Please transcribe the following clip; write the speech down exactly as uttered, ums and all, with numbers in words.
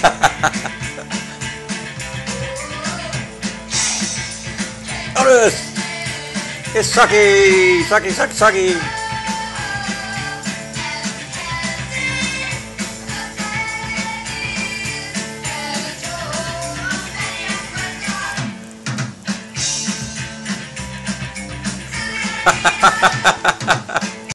Otis! It's sucky! Sucky, sucky, sucky! Ha ha ha ha ha!